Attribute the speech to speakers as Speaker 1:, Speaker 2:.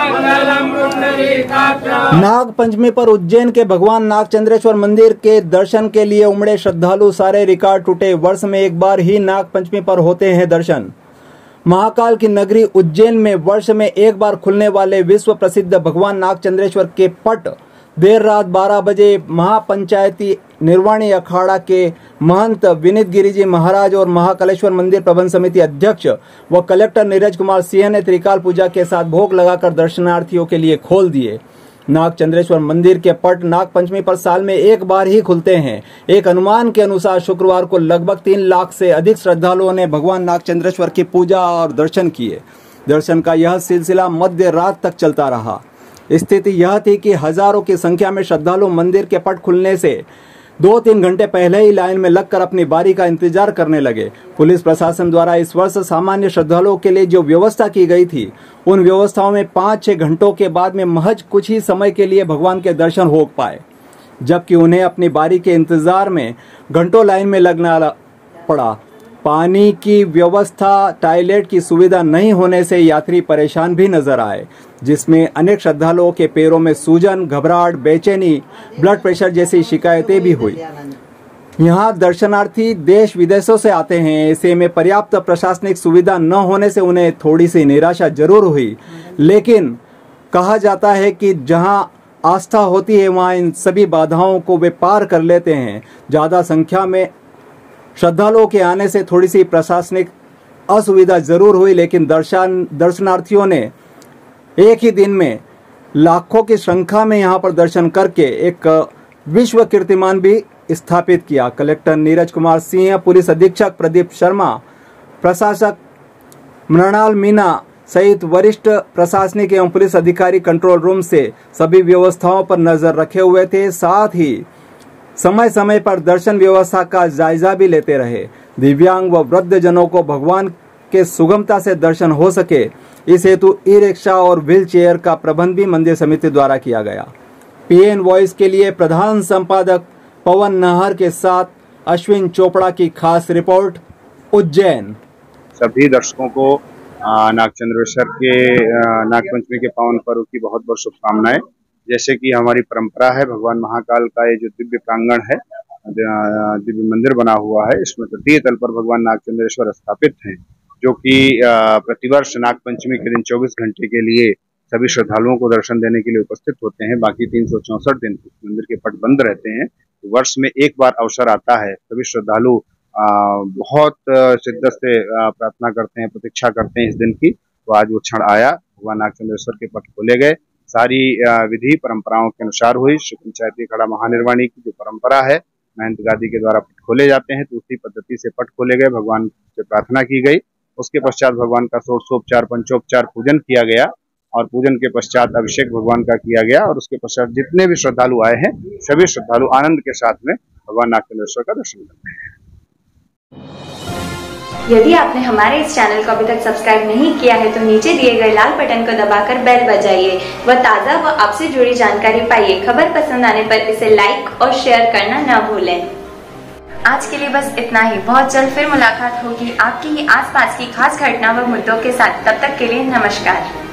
Speaker 1: नाग पंचमी पर उज्जैन के भगवान नागचंद्रेश्वर मंदिर के दर्शन के लिए उमड़े श्रद्धालु, सारे रिकॉर्ड टूटे। वर्ष में एक बार ही नाग पंचमी पर होते हैं दर्शन। महाकाल की नगरी उज्जैन में वर्ष में एक बार खुलने वाले विश्व प्रसिद्ध भगवान नागचंद्रेश्वर के पट देर रात 12 बजे महापंचायती निर्वाणी अखाड़ा के महंत विनीत गिरी जी महाराज और महाकालेश्वर मंदिर प्रबंध समिति अध्यक्ष व कलेक्टर नीरज कुमार सिंह ने त्रिकाल पूजा के साथ भोग लगाकर दर्शनार्थियों के लिए खोल दिए। नागचंद्रेश्वर मंदिर के पट नाग पंचमी पर साल में एक बार ही खुलते हैं। एक अनुमान के अनुसार शुक्रवार को लगभग 3 लाख से अधिक श्रद्धालुओं ने भगवान नागचंद्रेश्वर की पूजा और दर्शन किए। दर्शन का यह सिलसिला मध्य रात तक चलता रहा। स्थिति यह थी कि हजारों की संख्या में श्रद्धालु मंदिर के पट खुलने से 2-3 घंटे पहले ही लाइन में लगकर अपनी बारी का इंतजार करने लगे। पुलिस प्रशासन द्वारा इस वर्ष सामान्य श्रद्धालुओं के लिए जो व्यवस्था की गई थी, उन व्यवस्थाओं में 5-6 घंटों के बाद में महज कुछ ही समय के लिए भगवान के दर्शन हो पाए, जबकि उन्हें अपनी बारी के इंतजार में घंटों लाइन में लगना पड़ा। पानी की व्यवस्था, टॉयलेट की सुविधा नहीं होने से यात्री परेशान भी नजर आए, जिसमें अनेक श्रद्धालुओं के पैरों में सूजन, घबराहट, बेचैनी, ब्लड प्रेशर जैसी शिकायतें भी हुई। यहाँ दर्शनार्थी देश विदेशों से आते हैं, ऐसे में पर्याप्त प्रशासनिक सुविधा न होने से उन्हें थोड़ी सी निराशा जरूर हुई, लेकिन कहा जाता है कि जहाँ आस्था होती है वहाँ इन सभी बाधाओं को वे पार कर लेते हैं। ज्यादा संख्या में श्रद्धालुओं के आने से थोड़ी सी प्रशासनिक असुविधा जरूर हुई, लेकिन दर्शनार्थियों ने एक ही दिन में लाखों की संख्या में यहां पर दर्शन करके एक विश्व कीर्तिमान भी स्थापित किया। कलेक्टर नीरज कुमार सिंह, पुलिस अधीक्षक प्रदीप शर्मा, प्रशासक मृणाल मीना सहित वरिष्ठ प्रशासनिक एवं पुलिस अधिकारी कंट्रोल रूम से सभी व्यवस्थाओं पर नजर रखे हुए थे। साथ ही समय समय पर दर्शन व्यवस्था का जायजा भी लेते रहे। दिव्यांग व वृद्ध जनों को भगवान के सुगमता से दर्शन हो सके, इस हेतु ई रिक्शा और व्हील चेयर का प्रबंध भी मंदिर समिति द्वारा किया गया। पीएन वॉइस के लिए प्रधान संपादक पवन नाहर के साथ अश्विन चोपड़ा की खास रिपोर्ट, उज्जैन।
Speaker 2: सभी दर्शकों को नागचंद्रेश्वर के नागपंचमी के पावन पर्व की बहुत बहुत शुभकामनाएं। जैसे कि हमारी परंपरा है, भगवान महाकाल का ये जो दिव्य प्रांगण है, दिव्य मंदिर बना हुआ है, इसमें तटीय तल पर भगवान नागचंद्रेश्वर स्थापित हैं, जो कि प्रतिवर्ष नागपंचमी के दिन 24 घंटे के लिए सभी श्रद्धालुओं को दर्शन देने के लिए उपस्थित होते हैं। बाकी 364 दिन इस मंदिर के पट बंद रहते हैं। तो वर्ष में एक बार अवसर आता है, सभी श्रद्धालु बहुत शिद्दत से प्रार्थना करते हैं, प्रतीक्षा करते हैं इस दिन की। तो आज वो क्षण आया, भगवान नागचंद्रेश्वर के पट खोले गए। सारी विधि परंपराओं के अनुसार हुई। पंचायती अखाड़ा महानिर्वाणी की जो परंपरा है, महंत गादी के द्वारा पट खोले जाते हैं, तो उसी पद्धति से पट खोले गए, भगवान से प्रार्थना की गई। उसके पश्चात भगवान का षोडशोपचार पंचोपचार पूजन किया गया और पूजन के पश्चात अभिषेक भगवान का किया गया। और उसके पश्चात जितने भी श्रद्धालु आए हैं, सभी श्रद्धालु आनंद के साथ में भगवान नागचंद्रेश्वर का दर्शन करते हैं।
Speaker 3: यदि आपने हमारे इस चैनल को अभी तक सब्सक्राइब नहीं किया है तो नीचे दिए गए लाल बटन को दबाकर बेल बजाइए व ताज़ा व आपसे जुड़ी जानकारी पाइए। खबर पसंद आने पर इसे लाइक और शेयर करना न भूलें। आज के लिए बस इतना ही। बहुत जल्द फिर मुलाकात होगी आपकी ही आसपास की खास घटना व मुद्दों के साथ। तब तक के लिए नमस्कार।